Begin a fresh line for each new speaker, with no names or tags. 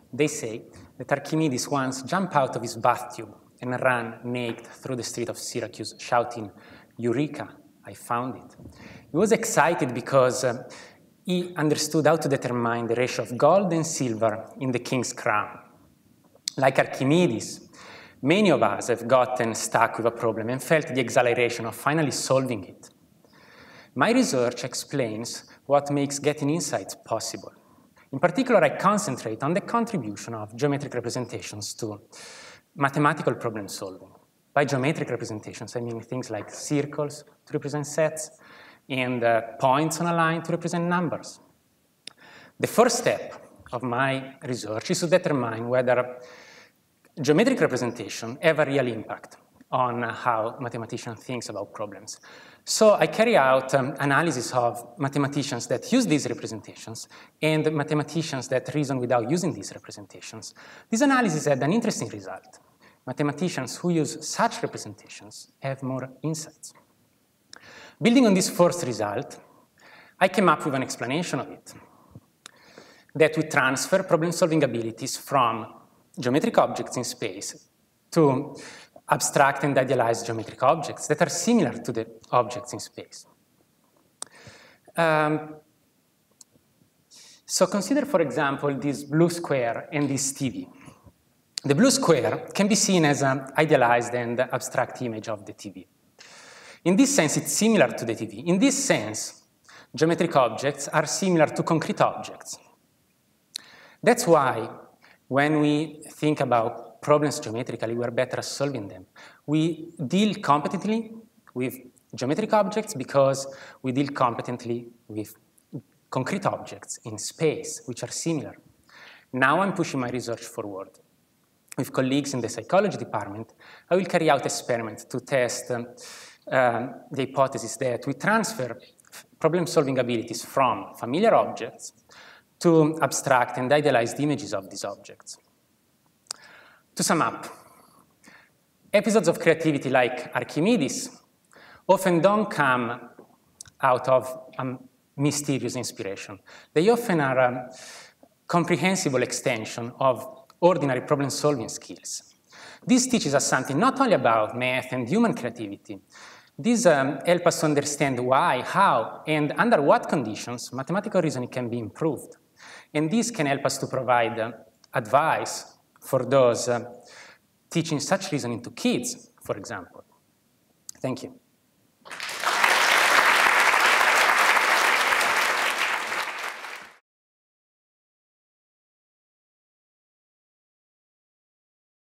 They say that Archimedes once jumped out of his bathtub and ran naked through the street of Syracuse, shouting, "Eureka, I found it." He was excited because he understood how to determine the ratio of gold and silver in the king's crown. Like Archimedes, many of us have gotten stuck with a problem and felt the exhilaration of finally solving it. My research explains what makes getting insights possible. In particular, I concentrate on the contribution of geometric representations to mathematical problem solving. By geometric representations, I mean things like circles to represent sets and points on a line to represent numbers. The first step of my research is to determine whether geometric representation have a real impact on how mathematicians think about problems. So I carry out analysis of mathematicians that use these representations and mathematicians that reason without using these representations. This analysis had an interesting result. Mathematicians who use such representations have more insights. Building on this first result, I came up with an explanation of it, that we transfer problem-solving abilities from geometric objects in space to abstract and idealized geometric objects that are similar to the objects in space. So consider, for example, this blue square and this TV. The blue square can be seen as an idealized and abstract image of the TV. In this sense, it's similar to the TV. In this sense, geometric objects are similar to concrete objects. That's why when we think about problems geometrically, we're better at solving them. We deal competently with geometric objects because we deal competently with concrete objects in space, which are similar. Now I'm pushing my research forward. With colleagues in the psychology department, I will carry out experiments to test the hypothesis that we transfer problem-solving abilities from familiar objects to abstract and idealized images of these objects. To sum up, episodes of creativity like Archimedes often don't come out of a mysterious inspiration. They often are a comprehensible extension of ordinary problem-solving skills. This teaches us something not only about math and human creativity. These help us to understand why, how, and under what conditions mathematical reasoning can be improved. And this can help us to provide advice for those teaching such reasoning to kids, for example. Thank you.